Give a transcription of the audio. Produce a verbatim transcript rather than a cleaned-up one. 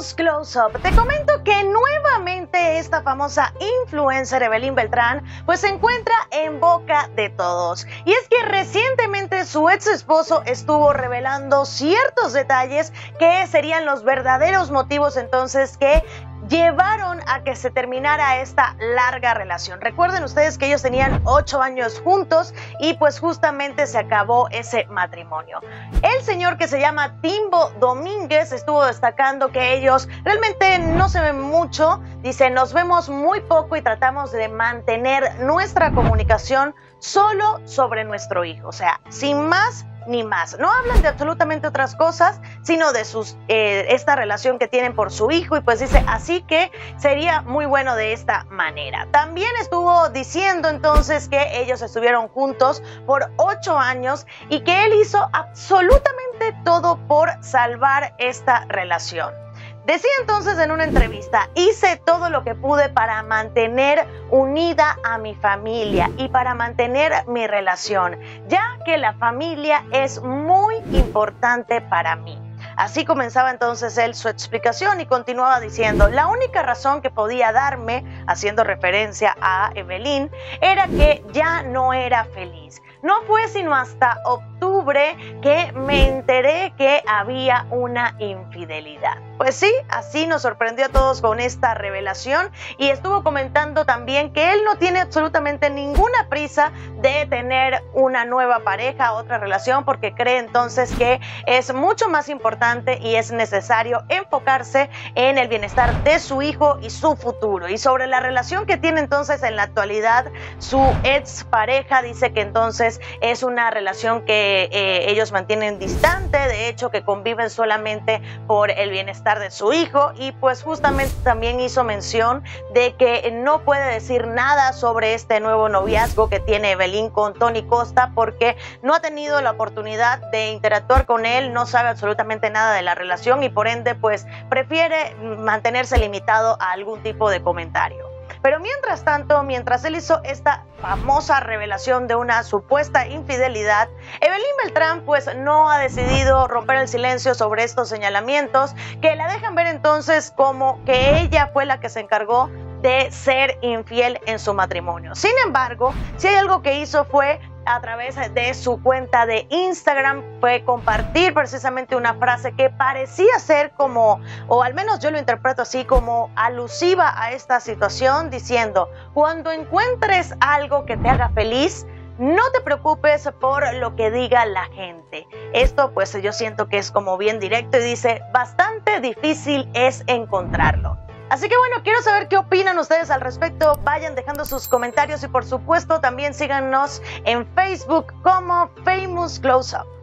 Famous Close-Up. Te comento que nuevamente esta famosa influencer Evelyn Beltrán pues se encuentra en boca de todos. Y es que recientemente su ex esposo estuvo revelando ciertos detalles que serían los verdaderos motivos entonces que llevaron a que se terminara esta larga relación. Recuerden ustedes que ellos tenían ocho años juntos y pues justamente se acabó ese matrimonio. El señor que se llama Timbo Domínguez estuvo destacando que ellos realmente no se ven mucho, dice, nos vemos muy poco y tratamos de mantener nuestra comunicación solo sobre nuestro hijo, o sea, sin más ni más. No hablan de absolutamente otras cosas, sino de sus eh, esta relación que tienen por su hijo y pues dice, así que sería muy bueno de esta manera. También estuvo diciendo entonces que ellos estuvieron juntos por ocho años y que él hizo absolutamente todo por salvar esta relación. Decía entonces en una entrevista, hice todo lo que pude para mantener unida a mi familia y para mantener mi relación, ya que la familia es muy importante para mí. Así comenzaba entonces él su explicación y continuaba diciendo, la única razón que podía darme, haciendo referencia a Evelyn, era que ya no era feliz. No fue sino hasta octubre que me enteré que había una infidelidad. Pues sí, así nos sorprendió a todos con esta revelación y estuvo comentando también que él no tiene absolutamente ninguna prisa de tener una nueva pareja, otra relación, porque cree entonces que es mucho más importante y es necesario enfocarse en el bienestar de su hijo y su futuro. Y sobre la relación que tiene entonces en la actualidad su ex pareja, dice que entonces es una relación que eh, ellos mantienen distante, de hecho que conviven solamente por el bienestar de su hijo y pues justamente también hizo mención de que no puede decir nada sobre este nuevo noviazgo que tiene Evelyn con Tony Costa porque no ha tenido la oportunidad de interactuar con él, no sabe absolutamente nada de la relación y por ende pues prefiere mantenerse limitado a algún tipo de comentario. Pero mientras tanto, mientras él hizo esta famosa revelación de una supuesta infidelidad, Evelyn Beltrán pues no ha decidido romper el silencio sobre estos señalamientos que la dejan ver entonces como que ella fue la que se encargó de ser infiel en su matrimonio. Sin embargo, si hay algo que hizo fue a través de su cuenta de Instagram fue compartir precisamente una frase que parecía ser como, o al menos yo lo interpreto así, como alusiva a esta situación, diciendo, cuando encuentres algo que te haga feliz, no te preocupes por lo que diga la gente. Esto pues yo siento que es como bien directo y dice, bastante difícil es encontrarlo. Así que bueno, quiero saber qué opinan ustedes al respecto. Vayan dejando sus comentarios y por supuesto también síganos en Facebook como Famous Close-Up.